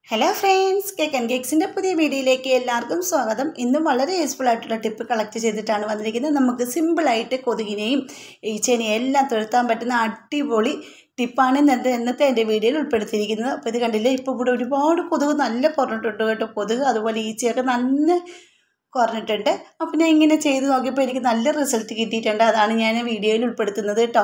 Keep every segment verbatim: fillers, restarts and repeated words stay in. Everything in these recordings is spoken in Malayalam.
ഹലോ ഫ്രണ്ട്സ്, കേക്ക് ആൻഡ് കേക്സിൻ്റെ പുതിയ വീഡിയോയിലേക്ക് എല്ലാവർക്കും സ്വാഗതം. ഇന്നും വളരെ യൂസ്ഫുൾ ആയിട്ടുള്ള ടിപ്പ് കളക്ട് ചെയ്തിട്ടാണ് വന്നിരിക്കുന്നത്. നമുക്ക് സിമ്പിളായിട്ട് കൊതുകിനെയും ഈച്ചേനെയും എല്ലാം തുരത്താൻ പറ്റുന്ന അടിപൊളി ടിപ്പാണ് ഇന്നത്തെ ഇന്നത്തെ എൻ്റെ വീഡിയോയിൽ ഉൾപ്പെടുത്തിയിരിക്കുന്നത്. അപ്പോൾ ഇത് കണ്ടില്ലേ, ഇപ്പോൾ ഇവിടെ ഒരുപാട് കൊതുക് നല്ല കുറഞ്ഞിട്ടുണ്ട് കേട്ടോ. കൊതുക് അതുപോലെ ഈച്ചയൊക്കെ നല്ല കുറഞ്ഞിട്ടുണ്ട്. അപ്പോൾ ഞാൻ ഇങ്ങനെ ചെയ്ത് നോക്കിയപ്പോൾ എനിക്ക് നല്ല റിസൾട്ട് കിട്ടിയിട്ടുണ്ട്. അതാണ് ഞാൻ വീഡിയോയിൽ ഉൾപ്പെടുത്തുന്നത് കേട്ടോ.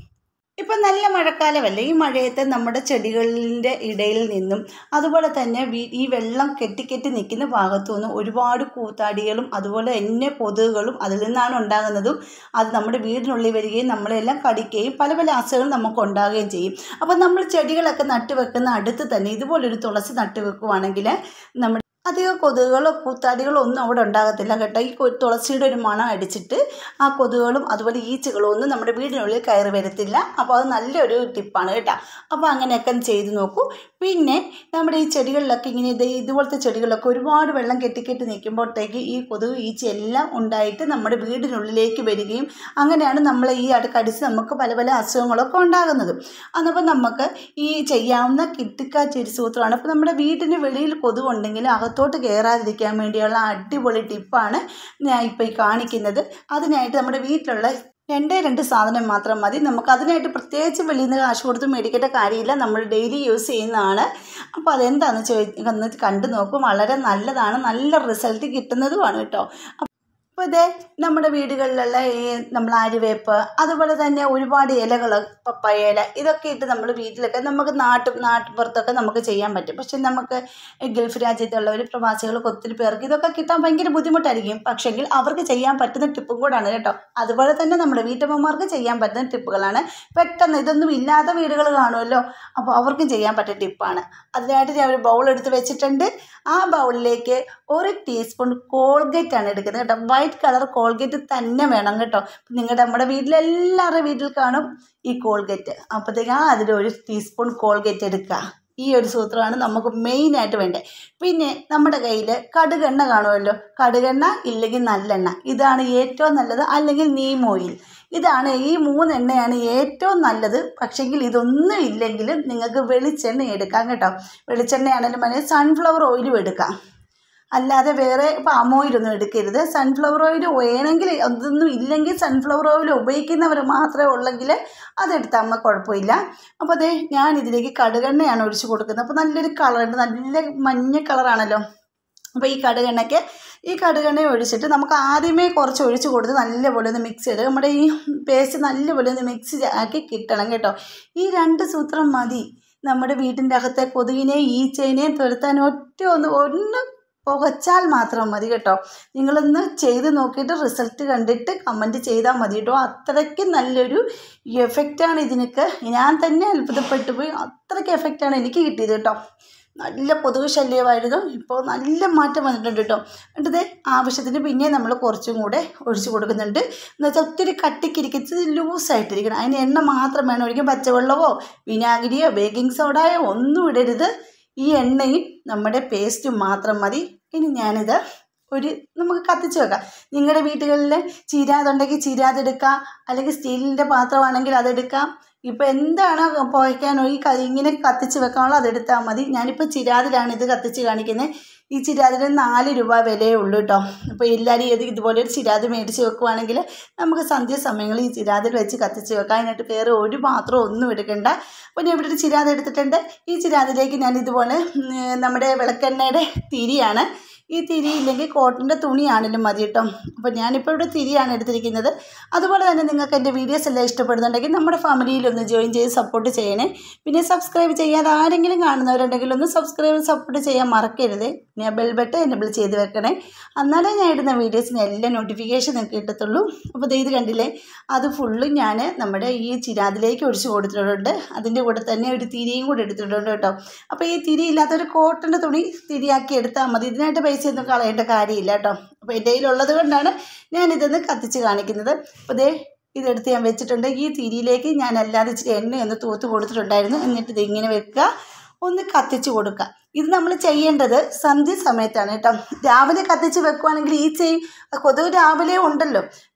ഇപ്പം നല്ല മഴക്കാലമല്ലേ, ഈ മഴയത്ത് നമ്മുടെ ചെടികളിൻ്റെ ഇടയിൽ നിന്നും അതുപോലെ തന്നെ ഈ വെള്ളം കെട്ടിക്കെട്ടി നിൽക്കുന്ന ഭാഗത്തു നിന്നും ഒരുപാട് കൂത്താടികളും അതുപോലെ തന്നെ കൊതുകുകളും അതിൽ നിന്നാണ് ഉണ്ടാകുന്നതും. അത് നമ്മുടെ വീടിനുള്ളിൽ വരികയും നമ്മളെല്ലാം കടിക്കുകയും പല പല അസുഖങ്ങൾ നമുക്ക് ഉണ്ടാകുകയും ചെയ്യും. അപ്പം നമ്മൾ ചെടികളൊക്കെ നട്ടുവെക്കുന്ന അടുത്ത് തന്നെ ഇതുപോലൊരു തുളസി നട്ടുവെക്കുവാണെങ്കിൽ നമ്മുടെ അധികം കൊതുകുകളോ കൂത്താടികളോ ഒന്നും അവിടെ ഉണ്ടാകത്തില്ല കേട്ടോ. ഈ തുളസിയുടെ ഒരു മണം അടിച്ചിട്ട് ആ കൊതുകുകളും അതുപോലെ ഈച്ചകളും ഒന്നും നമ്മുടെ വീടിനുള്ളിൽ കയറി വരത്തില്ല. അപ്പോൾ അത് നല്ലൊരു ടിപ്പാണ് കേട്ടോ. അപ്പോൾ അങ്ങനെയൊക്കെ ചെയ്ത് നോക്കൂ. പിന്നെ നമ്മുടെ ഈ ചെടികളിലൊക്കെ ഇങ്ങനെ ഇത് ഇതുപോലത്തെ ചെടികളിലൊക്കെ ഒരുപാട് വെള്ളം കെട്ടിക്കെട്ടി നിൽക്കുമ്പോഴത്തേക്ക് ഈ കൊതുക് ഈച്ച എല്ലാം ഉണ്ടായിട്ട് നമ്മുടെ വീടിനുള്ളിലേക്ക് വരികയും അങ്ങനെയാണ് നമ്മൾ ഈ അടുക്കടിച്ച് നമുക്ക് പല പല അസുഖങ്ങളൊക്കെ ഉണ്ടാകുന്നത്. അന്നപ്പോൾ നമുക്ക് ഈ ചെയ്യാവുന്ന കിട്ടിക്കാച്ചി സൂത്രമാണ്. അപ്പോൾ നമ്മുടെ വീടിന് വെളിയിൽ കൊതുക് ഉണ്ടെങ്കിൽ അകത്ത് ത്തോട്ട് കയറാതിരിക്കാൻ വേണ്ടിയുള്ള അടിപൊളി ടിപ്പാണ് ഞാൻ ഇപ്പോൾ ഈ കാണിക്കുന്നത്. അതിനായിട്ട് നമ്മുടെ വീട്ടിലുള്ള രണ്ടേ രണ്ട് സാധനം മാത്രം മതി. നമുക്ക് അതിനായിട്ട് പ്രത്യേകിച്ച് വെളിയിൽ നിന്ന് കാശ് കൊടുത്ത് മേടിക്കേണ്ട കാര്യമില്ല. നമ്മൾ ഡെയിലി യൂസ് ചെയ്യുന്നതാണ്. അപ്പോൾ അതെന്താണെന്ന് ചോദിക്കുന്നത് കണ്ടു നോക്കും. വളരെ നല്ലതാണ്, നല്ല റിസൾട്ട് കിട്ടുന്നതുമാണ് കേട്ടോ. അപ്പോൾ ഇതേ നമ്മുടെ വീടുകളിലുള്ള ഈ നമ്മൾ ആര്യവേപ്പ് അതുപോലെ തന്നെ ഒരുപാട് ഇലകൾ, പപ്പായ ഇല, ഇതൊക്കെ ഇട്ട് നമ്മൾ വീട്ടിലൊക്കെ നമുക്ക് നാട്ടു നാട്ടുപുറത്തൊക്കെ നമുക്ക് ചെയ്യാൻ പറ്റും. പക്ഷെ നമുക്ക് ഗൾഫ് രാജ്യത്തുള്ളവർ പ്രവാസികൾക്ക് ഒത്തിരി പേർക്ക് ഇതൊക്കെ കിട്ടാൻ ഭയങ്കര ബുദ്ധിമുട്ടായിരിക്കും. പക്ഷെങ്കിൽ അവർക്ക് ചെയ്യാൻ പറ്റുന്ന ടിപ്പും കൂടാണ് കേട്ടോ. അതുപോലെ തന്നെ നമ്മുടെ വീട്ടമ്മമാർക്ക് ചെയ്യാൻ പറ്റുന്ന ടിപ്പുകളാണ്. പെട്ടെന്ന് ഇതൊന്നും ഇല്ലാത്ത വീടുകൾ കാണുമല്ലോ, അപ്പോൾ അവർക്കും ചെയ്യാൻ പറ്റിയ ടിപ്പാണ്. അതിനായിട്ട് ഞാൻ ഒരു ബൗൾ എടുത്ത് വെച്ചിട്ടുണ്ട്. ആ ബൗളിലേക്ക് ഒരു ടീസ്പൂൺ കോൾഗേറ്റ് ആണ് എടുക്കുന്നത് കേട്ടോ. വൈറ്റ് കളർ കോൾഗേറ്റ് തന്നെ വേണം കേട്ടോ. നിങ്ങളുടെ നമ്മുടെ വീട്ടിലെല്ലാവരുടെ വീട്ടിൽ കാണും ഈ കോൾഗേറ്റ്. അപ്പോഴത്തേക്ക് ആ അതിലൊരു ടീസ്പൂൺ കോൾഗേറ്റ് എടുക്കുക. ഈ ഒരു സൂത്രമാണ് നമുക്ക് മെയിനായിട്ട് വേണ്ടത്. പിന്നെ നമ്മുടെ കയ്യിൽ കടുകെണ്ണ കാണുമല്ലോ, കടുകെണ്ണ ഇല്ലെങ്കിൽ നല്ലെണ്ണ, ഇതാണ് ഏറ്റവും നല്ലത്. അല്ലെങ്കിൽ നീം ഓയിൽ, ഇതാണ് ഈ മൂന്നെണ്ണയാണ് ഏറ്റവും നല്ലത്. പക്ഷെങ്കിൽ ഇതൊന്നും ഇല്ലെങ്കിൽ നിങ്ങൾക്ക് വെളിച്ചെണ്ണ എടുക്കാം കേട്ടോ. വെളിച്ചെണ്ണയാണെങ്കിലും മതി, സൺഫ്ലവർ ഓയിലും എടുക്കാം. അല്ലാതെ വേറെ പാം ഓയിലൊന്നും എടുക്കരുത്. സൺഫ്ലവർ ഓയിൽ വേണമെങ്കിൽ, അതൊന്നും ഇല്ലെങ്കിൽ സൺഫ്ലവർ ഓയിൽ ഉപയോഗിക്കുന്നവർ മാത്രമേ ഉള്ളെങ്കിൽ അതെടുത്താൽ നമ്മൾ കുഴപ്പമില്ല. അപ്പോൾ അതേ ഞാൻ ഇതിലേക്ക് കടുകെണ്ണയാണ് ഒഴിച്ച് കൊടുക്കുന്നത്. അപ്പോൾ നല്ലൊരു കളറുണ്ട്, നല്ല മഞ്ഞ കളറാണല്ലോ. അപ്പോൾ ഈ കടുകെണ്ണയ്ക്ക് ഈ കടുകെണ്ണ ഒഴിച്ചിട്ട് നമുക്ക് ആദ്യമേ കുറച്ച് ഒഴിച്ച് കൊടുത്ത് നല്ലപോലെ ഒന്ന് മിക്സ് ചെയ്ത് നമ്മുടെ ഈ പേസ്റ്റ് നല്ലപോലെ ഒന്ന് മിക്സ് ആക്കി കിട്ടണം കേട്ടോ. ഈ രണ്ട് സൂത്രം മതി നമ്മുടെ വീട്ടിൻ്റെ അകത്തെ കൊതുകിനെയും ഈച്ചേനെയും തുരത്താൻ. ഒറ്റ ഒന്ന് ഒന്ന് പുകച്ചാൽ മാത്രം മതി കേട്ടോ. നിങ്ങളൊന്ന് ചെയ്ത് നോക്കിയിട്ട് റിസൾട്ട് കണ്ടിട്ട് കമൻറ്റ് ചെയ്താൽ മതി കേട്ടോ. അത്രയ്ക്ക് നല്ലൊരു എഫക്റ്റാണ് ഇതിനൊക്കെ. ഞാൻ തന്നെ അത്ഭുതപ്പെട്ടു പോയി. അത്രയ്ക്ക് എഫക്റ്റാണ് എനിക്ക് കിട്ടിയത് കേട്ടോ. നല്ല കൊതുക് ശല്യമായിരുന്നു, ഇപ്പോൾ നല്ല മാറ്റം വന്നിട്ടുണ്ട് കേട്ടോ. എന്നിട്ടത് ആവശ്യത്തിന് പിന്നെ നമ്മൾ കുറച്ചും കൂടെ ഒഴിച്ച് കൊടുക്കുന്നുണ്ട്. എന്ന് വെച്ചാൽ ഒത്തിരി കട്ടിക്കിരിക്കുന്നത് ലൂസായിട്ടിരിക്കണം. അതിന് എണ്ണ മാത്രം വേണം ഒഴിക്കാൻ. പച്ചവെള്ളമോ വിനാഗിരിയോ ബേക്കിംഗ് സോഡയോ ഒന്നും ഇടരുത്. ഈ എണ്ണയും നമ്മുടെ പേസ്റ്റും മാത്രം മതി. ഇനി ഞാനിത് ഒരു നമുക്ക് കത്തിച്ച് വെക്കാം. നിങ്ങളുടെ വീടുകളിൽ ചീരാതുണ്ടെങ്കിൽ ചീരാതെടുക്കാം, അല്ലെങ്കിൽ സ്റ്റീലിൻ്റെ പാത്രമാണെങ്കിൽ അതെടുക്കാം. ഇപ്പോൾ എന്താണ് പുകയ്ക്കാനോ ഈ ഇങ്ങനെ കത്തിച്ച് വെക്കാനുള്ള അതെടുത്താൽ മതി. ഞാനിപ്പോൾ ചിരാതിലാണ് ഇത് കത്തിച്ച് കാണിക്കുന്നത്. ഈ ചിരാതിന് നാല് രൂപ വിലയേ ഉള്ളൂ കേട്ടോ. അപ്പോൾ എല്ലാവരും ഇത് ഇതുപോലെ ഒരു ചിരാത് മേടിച്ച് വെക്കുവാണെങ്കിൽ നമുക്ക് സന്ധ്യാസമയങ്ങളിൽ ഈ ചിരാതിൽ വെച്ച് കത്തിച്ച് വെക്കാം. അതിനായിട്ട് വേറെ ഒരു പാത്രം ഒന്നും എടുക്കണ്ട. അപ്പോൾ ഞാൻ ഇവിടെ ഒരു ചിരാത് എടുത്തിട്ടുണ്ട്. ഈ ചിരാതിലേക്ക് ഞാൻ ഇതുപോലെ നമ്മുടെ വിളക്കെണ്ണയുടെ തിരിയാണ്. ഈ തിരി ഇല്ലെങ്കിൽ കോട്ടൻ്റെ തുണിയാണെങ്കിലും മതി കേട്ടോ. അപ്പോൾ ഞാനിപ്പോൾ ഇവിടെ തിരിയാണ് എടുത്തിരിക്കുന്നത്. അതുപോലെ തന്നെ നിങ്ങൾക്ക് എൻ്റെ വീഡിയോസ് എല്ലാം ഇഷ്ടപ്പെടുന്നുണ്ടെങ്കിൽ നമ്മുടെ ഫാമിലിയിലൊന്ന് ജോയിൻ ചെയ്ത് സപ്പോർട്ട് ചെയ്യണേ. പിന്നെ സബ്സ്ക്രൈബ് ചെയ്യാതെ ആരെങ്കിലും കാണുന്നവരുണ്ടെങ്കിൽ ഒന്ന് സബ്സ്ക്രൈബ് സപ്പോർട്ട് ചെയ്യാൻ മറക്കരുത്. ഞാൻ ബെൽ ബട്ടൺ എനേബിൾ ചെയ്ത് വെക്കണേ. എന്നാലേ ഞാൻ ഇടുന്ന വീഡിയോസിന് എല്ലാ നോട്ടിഫിക്കേഷൻ നിങ്ങൾക്ക് കിട്ടത്തുള്ളൂ. അപ്പോൾ ഇത് കണ്ടില്ലേ, അത് ഫുള്ളും ഞാൻ നമ്മുടെ ഈ ചിരാതിലേക്ക് ഒഴിച്ച് കൊടുത്തിട്ടുണ്ട്. അതിൻ്റെ കൂടെ തന്നെ ഒരു തിരിയും കൂടെ എടുത്തിട്ടുണ്ട് കേട്ടോ. അപ്പോൾ ഈ തിരി ഇല്ലാത്തൊരു കോട്ടൻ്റെ തുണി തിരിയാക്കി എടുത്താൽ മതി. ഇതിനായിട്ട് പൈസ ഒന്നും കളയേണ്ട കാര്യമില്ല കേട്ടോ. അപ്പോൾ എൻ്റെ കയ്യിലുള്ളത് കൊണ്ടാണ് ഞാനിതൊന്ന് കത്തിച്ച് കാണിക്കുന്നത്. അപ്പോൾ ദേ ഇതെടുത്ത് ഞാൻ വെച്ചിട്ടുണ്ട്. ഈ തിരിയിലേക്ക് ഞാൻ അല്ലാതെ ഇച്ചിരി എണ്ണയൊന്ന് തൂത്ത് കൊടുത്തിട്ടുണ്ടായിരുന്നു. എന്നിട്ട് ഇതിങ്ങനെ വെക്കുക, ഒന്ന് കത്തിച്ച് കൊടുക്കുക. ഇത് നമ്മൾ ചെയ്യേണ്ടത് സന്ധ്യ സമയത്താണ് കേട്ടോ. രാവിലെ കത്തിച്ച് വെക്കുവാണെങ്കിൽ ഈ ചെയ് കൊതുക് രാവിലെ ഉണ്ടല്ലോ,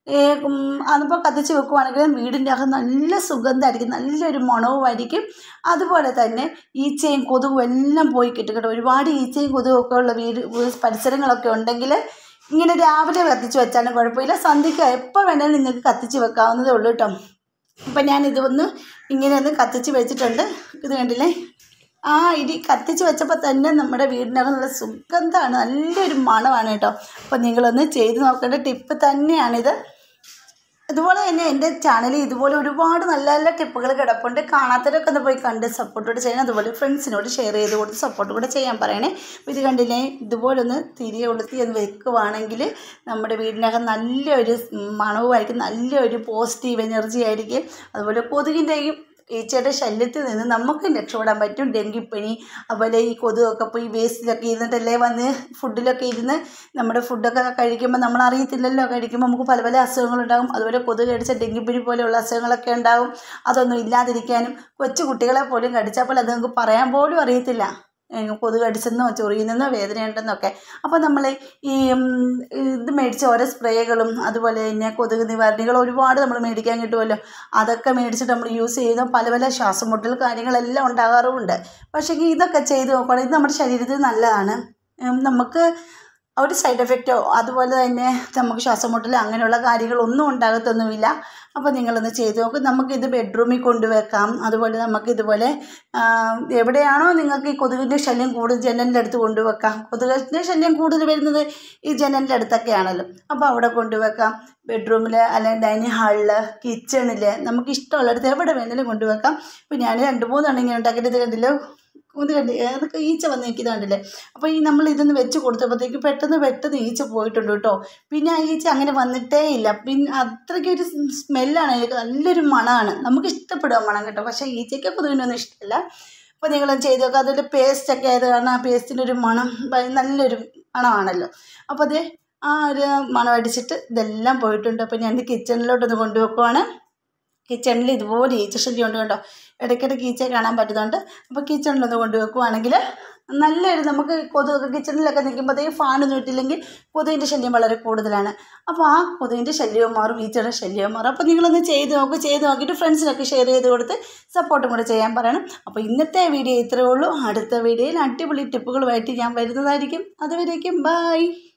അതിപ്പോൾ കത്തിച്ച് വെക്കുവാണെങ്കിൽ വീടിൻ്റെ അകം നല്ല സുഗന്ധമായിരിക്കും, നല്ലൊരു മണവുമായിരിക്കും. അതുപോലെ തന്നെ ഈച്ചയും കൊതുകും എല്ലാം പോയി കിട്ടും കേട്ടോ. ഒരുപാട് ഈച്ചയും കൊതുകും ഒക്കെ ഉള്ള വീട് പരിസരങ്ങളൊക്കെ ഉണ്ടെങ്കിൽ ഇങ്ങനെ രാവിലെ കത്തിച്ച് വെച്ചാലും കുഴപ്പമില്ല, സന്ധ്യയ്ക്ക് എപ്പോൾ വേണമെങ്കിലും നിങ്ങൾക്ക് കത്തിച്ച് വെക്കാവുന്നതേ ഉള്ളൂ കേട്ടോ. അപ്പം ഞാൻ ഇതൊന്ന് ഇങ്ങനെ ഒന്ന് കത്തിച്ച് വെച്ചിട്ടുണ്ട്. ഇത് കണ്ടില്ലേ, ആ ഇടി കത്തിച്ച് വെച്ചപ്പോൾ തന്നെ നമ്മുടെ വീടിനകം നല്ല സുഗന്ധമാണ്, നല്ലൊരു മണമാണ് കേട്ടോ. അപ്പോൾ നിങ്ങളൊന്ന് ചെയ്ത് നോക്കേണ്ട ടിപ്പ് തന്നെയാണിത്. ഇതുപോലെ തന്നെ എൻ്റെ ചാനലിൽ ഇതുപോലെ ഒരുപാട് നല്ല നല്ല ടിപ്പുകൾ കിടപ്പുണ്ട്. കാണാത്തവരൊക്കെ ഒന്ന് പോയി കണ്ട് സപ്പോർട്ടോട് ചെയ്യണം. അതുപോലെ ഫ്രണ്ട്സിനോട് ഷെയർ ചെയ്ത് കൊടുത്ത് സപ്പോർട്ട് കൂടെ ചെയ്യാൻ പറയണേ. അപ്പോൾ ഇത് കണ്ടില്ലേ, ഇതുപോലെ ഒന്ന് തിരികെ കൊളുത്തി ഒന്ന് വെക്കുവാണെങ്കിൽ നമ്മുടെ വീടിനകം നല്ലൊരു മണവുമായിരിക്കും, നല്ലൊരു പോസിറ്റീവ് എനർജി ആയിരിക്കും. അതുപോലെ കൊതുകിൻ്റെയും ഈച്ചയുടെ ശല്യത്തിൽ നിന്ന് നമുക്ക് രക്ഷപ്പെടാൻ പറ്റും. ഡെങ്കിപ്പനി അതുപോലെ ഈ കൊതുകൊക്കെ പോയി വേസ്റ്റിലൊക്കെ ഇരുന്നിട്ടല്ലേ വന്ന് ഫുഡിലൊക്കെ ഇരുന്ന് നമ്മുടെ ഫുഡൊക്കെ കഴിക്കുമ്പോൾ നമ്മൾ അറിയത്തില്ലല്ലോ, കഴിക്കുമ്പോൾ നമുക്ക് പല പല അസുഖങ്ങളുണ്ടാകും. അതുപോലെ കൊതുക് കടിച്ച ഡെങ്കിപ്പനി പോലെയുള്ള അസുഖങ്ങളൊക്കെ ഉണ്ടാകും. അതൊന്നും ഇല്ലാതിരിക്കാനും കൊച്ചു കുട്ടികളെ പോലും കടിച്ചാൽ അത് നമുക്ക് പറയാൻ പോലും അറിയത്തില്ല കൊതുക് കടിച്ചെന്നോ ചൊറിയുന്നെന്നോ വേദനയുണ്ടെന്നൊക്കെ. അപ്പോൾ നമ്മൾ ഈ ഇത് മേടിച്ച ഓരോ സ്പ്രേകളും അതുപോലെ തന്നെ കൊതുക് നിവാരണികൾ ഒരുപാട് നമ്മൾ മേടിക്കാൻ കിട്ടുമല്ലോ, അതൊക്കെ മേടിച്ചിട്ട് നമ്മൾ യൂസ് ചെയ്യുന്ന പല പല ശ്വാസം മുട്ടൽ കാര്യങ്ങളെല്ലാം ഉണ്ടാകാറുമുണ്ട്. പക്ഷേ ഇതൊക്കെ ചെയ്ത് നോക്കുകയാണെങ്കിൽ ഇത് നമ്മുടെ ശരീരത്തിന് നല്ലതാണ്. നമുക്ക് ഒരു സൈഡ് എഫക്റ്റോ അതുപോലെ തന്നെ നമുക്ക് ശ്വാസം മുട്ടൽ അങ്ങനെയുള്ള കാര്യങ്ങളൊന്നും ഉണ്ടാകത്തൊന്നുമില്ല. അപ്പോൾ നിങ്ങളൊന്ന് ചെയ്ത് നോക്കും. നമുക്കിത് ബെഡ്റൂമിൽ കൊണ്ടുവെക്കാം. അതുപോലെ നമുക്കിതുപോലെ എവിടെയാണോ നിങ്ങൾക്ക് ഈ കൊതുകിൻ്റെ ശല്യം കൂടുതൽ ജനലിൻ്റെ അടുത്ത് കൊണ്ടുവെക്കാം. കൊതുകിൻ്റെ ശല്യം കൂടുതൽ വരുന്നത് ഈ ജനലിൻ്റെ അടുത്തൊക്കെയാണല്ലോ, അപ്പോൾ അവിടെ കൊണ്ടുവെക്കാം. ബെഡ്റൂമിൽ അല്ലെങ്കിൽ ഡൈനിങ് ഹാളിൽ കിച്ചണിൽ നമുക്ക് ഇഷ്ടമുള്ളിടത്ത് എവിടെ വേണമെങ്കിലും കൊണ്ടുവെക്കാം. ഇപ്പോൾ ഞാൻ രണ്ട് മൂന്നെണ്ണം ഇങ്ങനെ ഉണ്ടാക്കിയിട്ട് ഇത് കണ്ടില്ലോ, ഇത് കണ്ടി അതൊക്കെ ഈച്ച വന്ന് നിൽക്കുന്നത് കണ്ടില്ലേ. അപ്പോൾ ഈ നമ്മൾ ഇതൊന്ന് വെച്ച് കൊടുത്തപ്പോഴത്തേക്ക് പെട്ടെന്ന് പെട്ടെന്ന് ഈച്ച പോയിട്ടുണ്ട് കേട്ടോ. പിന്നെ ആ ഈച്ച അങ്ങനെ വന്നിട്ടേ ഇല്ല. പിന്നെ അത്രയ്ക്കൊരു സ്മെല്ലാണ്, എനിക്ക് നല്ലൊരു മണമാണ്, നമുക്ക് ഇഷ്ടപ്പെടുക മണം കേട്ടോ. പക്ഷേ ഈച്ചയ്ക്ക് കൊതുകിനൊന്നും ഇഷ്ടമല്ല. അപ്പോൾ നിങ്ങളത് ചെയ്ത് നോക്കുക. അതിൻ്റെ പേസ്റ്റൊക്കെ ആയത് കാരണം ആ പേസ്റ്റിൻ്റെ ഒരു മണം നല്ലൊരു മണമാണല്ലോ. അപ്പോൾ അത് ആ ഒരു മണം അടിച്ചിട്ട് ഇതെല്ലാം പോയിട്ടുണ്ട്. അപ്പോൾ ഞാൻ കിച്ചണിലോട്ടൊന്ന് കൊണ്ടുവെക്കുവാണ്. കിച്ചണിൽ ഇതുപോലെ ഈച്ച ശല്യം ഉണ്ട് കേട്ടോ, ഇടയ്ക്കിടയ്ക്ക് ഈച്ച കാണാൻ പറ്റുന്നുണ്ട്. അപ്പോൾ കിച്ചണിലൊന്ന് കൊണ്ടുവെക്കുവാണെങ്കിൽ നല്ലൊരു നമുക്ക് കൊതുക് കിച്ചണിലൊക്കെ നിൽക്കുമ്പോഴത്തേക്ക് ഫാനൊന്നും ഇട്ടില്ലെങ്കിൽ കൊതുകിൻ്റെ ശല്യം വളരെ കൂടുതലാണ്. അപ്പോൾ ആ കൊതുകിൻ്റെ ശല്യവും മാറും, ഈച്ചയുടെ ശല്യവും മാറും. അപ്പോൾ നിങ്ങളൊന്ന് ചെയ്ത് നോക്ക്. ചെയ്ത് നോക്കിയിട്ട് ഫ്രണ്ട്സിനൊക്കെ ഷെയർ ചെയ്ത് കൊടുത്ത് സപ്പോർട്ടും കൂടെ ചെയ്യാൻ പറയണം. അപ്പോൾ ഇന്നത്തെ വീഡിയോ ഇത്രയേ ഉള്ളൂ. അടുത്ത വീഡിയോയിൽ അടിപൊളി ടിപ്പുകളുമായിട്ട് ഞാൻ വരുന്നതായിരിക്കും. അതുവരേക്കും ബൈ.